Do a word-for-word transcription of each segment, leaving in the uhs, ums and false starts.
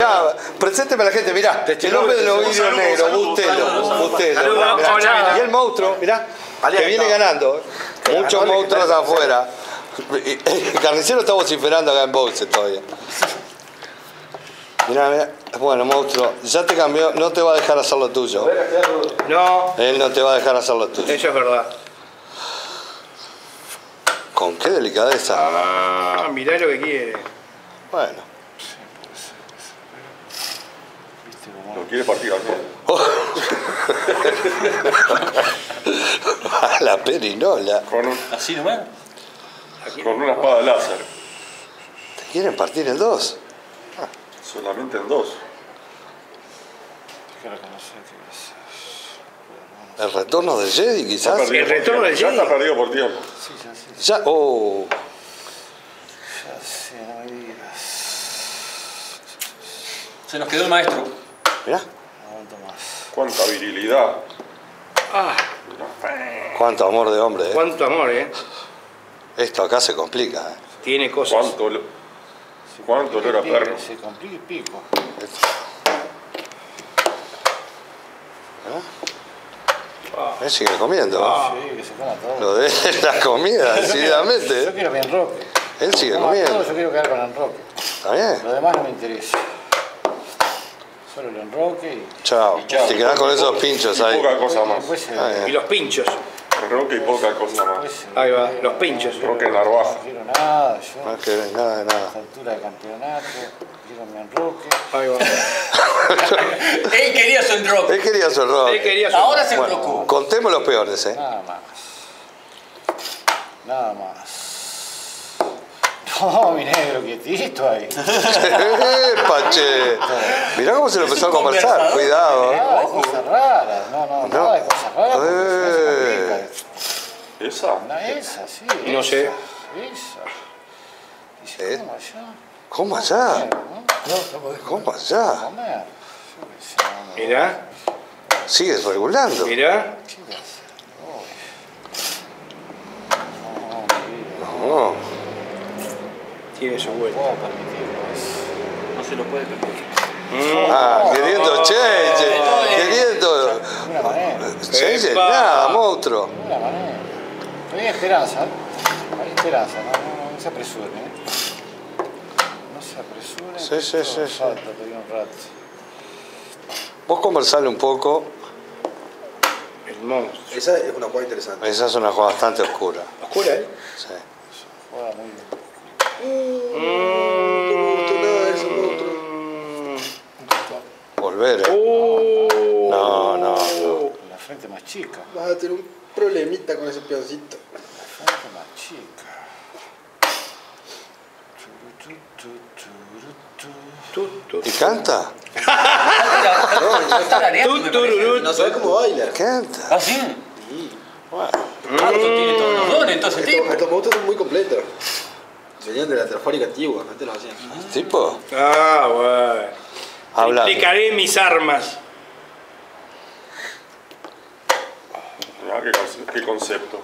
mirá, presénteme a la gente, mirá. El hombre de los vidrios negros, Bustelo. Bustelo. Y el monstruo, mirá, que viene ganando. Muchos monstruos afuera. El carnicero está vociferando acá en boxe todavía. Mirá, mirá. Bueno, monstruo, ya te cambió, no te va a dejar hacer lo tuyo. No. Él no te va a dejar hacer lo tuyo. Eso es verdad. Con qué delicadeza. Ah, mirá lo que quiere. Bueno. Lo quiere partir al medio. A la perinola. Con, un, ¿Así nomás? con una espada láser. ¿Te quieren partir en dos? Solamente en dos. ¿El retorno del Jedi quizás? Está El retorno del Ya Jedi. está perdido por tiempo. Sí, ya sé. Ya, oh. Ya sé, no me digas. Se nos quedó el maestro. Mirá. No aguanto más. Cuánta virilidad. Ah, Cuánto amor de hombre, ¿eh? cuánto amor, ¿eh? Esto acá se complica, ¿eh? Tiene cosas. Cuánto, lo- cuánto olor a Pico, perro. Se complica y pico. Él sigue comiendo. Ah. Sí, que se coma todo. Lo de la comida, Yo decididamente. quiero mi enroque. Él sigue Coma todo, comiendo. yo quiero quedar con el enroque. ¿Está bien? Lo demás no me interesa. Solo el enroque y... Chao. Te quedás con esos pinchos ahí. Poca cosa más. Después se... Ah, Y los pinchos. Roque y poca cosa más. después se- Ahí va, los pinchos. Roque Narvaja. No quiero nada, yo. No querés nada de A nada. esta altura de campeonato, quiero mi enroque. Ahí va. Él quería su enroque. Él quería su error. Él quería su- Ahora se Bueno, enrocó. contemos los peores, ¿eh? Nada más. Nada más. No, mi negro, quietito ahí. ¡Epa, che! Mirá cómo se lo Es empezó a un conversar. conversador. Cuidado, ¿eh? Nada de cosas raras. No, no, No. nada de cosas raras. porque si no se complica. ¿Esa? No, esa, sí. No esa, sé. Esa. Dice, ¿Eh? ¿cómo allá? ¿Cómo allá? ¿no? No, no podés ¿Cómo comer. allá? Comer. Yo qué sé, no, no. Mirá, Sigues regulando. mirá. ¿Qué voy a hacer? Uy. No, mi vida. No. Tiene su No vuelta. puedo permitirlo eso. No se lo puede permitir. Ah, queriendo change. Queriendo. De ninguna manera. Change Epa. nada, monstruo. De ninguna manera. Pero hay esperanza. ¿eh? Hay esperanza. No, no, no se apresuren. ¿eh? No se apresuren. Sí, sí, que sí, todo sí. falta todavía un rato. Vos conversale un poco. El monstruo. Esa es una jugada interesante. Esa es una jugada bastante oscura. Oscura, ¿eh? Sí. Juega muy bien. No me gustó nada de eso, monstruo. Volver, ¿eh? Oh. No, no, no. La frente más chica. Vas a tener un problemita con ese peoncito. La frente más chica. Turu, tu, tu, turu, tu. Tu, tu. ¿Y canta? Lo está laneando, Tu, me tururú. parece. No sabes cómo baila. Canta. ¿Ah, sí? Bueno. Claro, tiene todos los dones, entonces, Estos, tipo. estos monstruos son muy completos. Venían de la trafórica antigua, antes lo hacían. ¿Tipo? Ah, bueno. Habla. Triplicaré mis armas. Mirá qué, conce- qué concepto.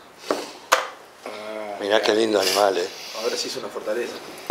Mirá qué lindo animal, ¿eh? Ahora sí es una fortaleza.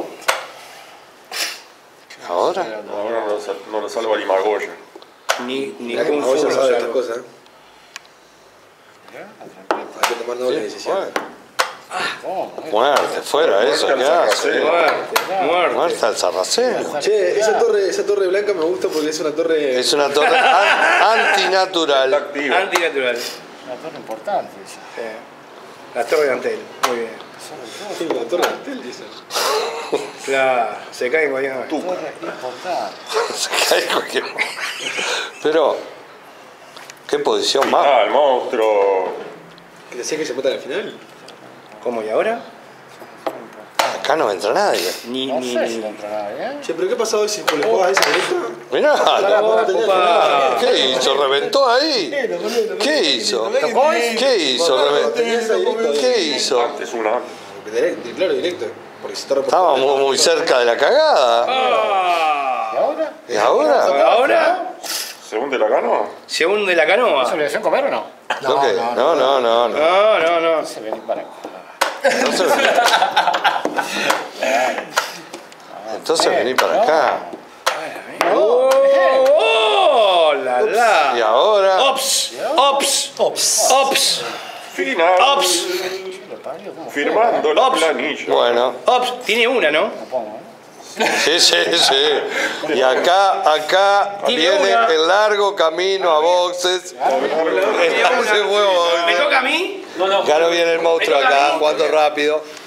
¿Ahora? Ahora no lo, sal- no lo salva ni Magoya. Ni, ni Mirá que Kung Magoya Fu sabe lo estas salva. cosas. ¿eh? Mirá, la trampita. Hay que tomar nobles Sí, decisiones. bueno. ¿Cómo? ¿Eh? Muerte, fuera eso, ¿qué hace? Muerte, muerte. Muerte al sarraceno. Che, esa torre, esa torre blanca me gusta porque es una torre. Es una torre an- Está antinatural. activa. Antinatural. Una torre importante esa. Sí. La torre de Antel. Muy bien. Sí, la torre de Antel, dicen. Claro, se cae en cualquier momento. Torre importante. Se cae cualquier momento. Pero, ¿qué posición más? Ah, el monstruo. Que decía que se matan al final. ¿Cómo y ahora? Acá no entra nadie. Ni, No ni, sé ni. si le entra nadie, ¿eh? Che, pero ¿qué pasó hoy si le juegas a esa directa? Mirá, Opa. ¿qué hizo? ¿Reventó ahí? ¿Qué hizo? ¿Qué hizo? Reve- ¿Qué hizo? Antes una. Directo, claro, directo. Porque se está Estábamos muy, muy cerca de la cagada. Ah. ¿Y ahora? ¿Y ahora? Ahora ¿Según te la ganó? se hunde la canoa. ¿Es obligación comer o no? ¿Lo qué? No, no, no, no. No, no, no. No se venir para acá. Entonces, entonces vení para acá. Ops. Final. Ops. Lo parió, ¿cómo fue? Firmando la Ops. planilla. Bueno. Ops. Tiene una, ¿no? Lo pongo, ¿eh? Sí, sí, sí. Y acá, acá Tiene viene una. el largo camino a boxes. Tiene una. Se fue boxes. ¿Me toca a mí? No, no. Acá no viene el monstruo acá, jugando rápido.